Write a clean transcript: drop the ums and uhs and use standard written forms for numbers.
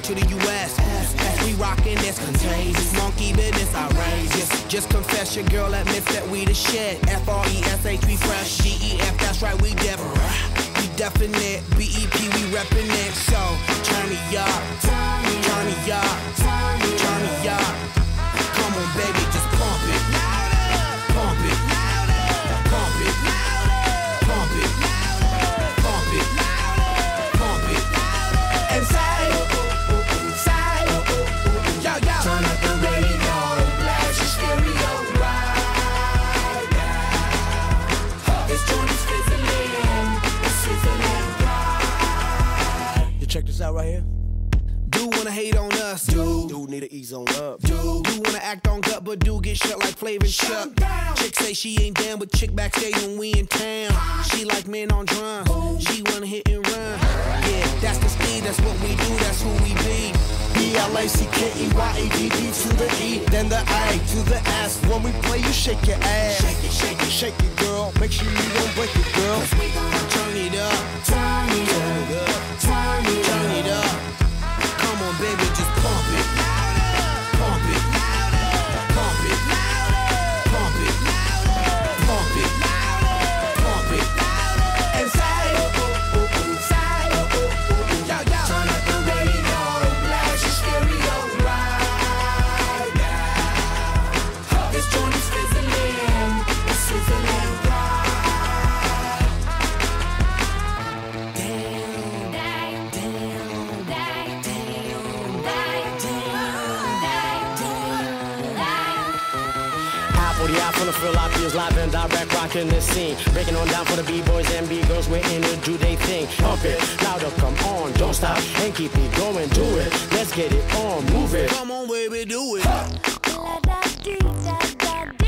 to the US. We rockin' this contagious, monkey business outrageous. Just confess your girl admits that we the shit. FRESH, we fresh. DEF, that's right, we definite. BEP, we reppin' it. So turn me up, turn me up, turn me up. Come on, baby, just pump it, pump it, pump it, pump it, pump it, pump it, and say, yo, yo. Turn up the radio, blast your stereo right now. This joint is fizzling, it's sizzling right. You check this out right here. Do wanna hate on us, dude. Dude need to ease on up. Do wanna act on gut, but do get shut like Flavor and Chuck. Chick say she ain't down, but chick backstage when we in town. She like men on drums. She wanna hit and run. Yeah, that's the speed, that's what we do, that's who we be. BLACKEYEDD to the E, then the A to the S. When we play, you shake your ass. Shake it, shake it, Shake it, girl. Make sure you don't break it, girl. cause we gon' Turn it up, turn it up, turn it turn it up. Come on, baby, just pump it, pump it, pump it, pump it, pump it, pump it, and say, yo, yo. Turn up the radio, blast your stereo right now. This joint is fizzling, it's sizzling right. For the eye, from the Philippines, live and direct, rocking the scene. Breaking on down for the B-boys and B-girls, we're in it, do they thing. Pump it, louder, come on, don't stop, and keep it going, do it. Let's get it on, move it. Come on, baby, do it. La da dee da da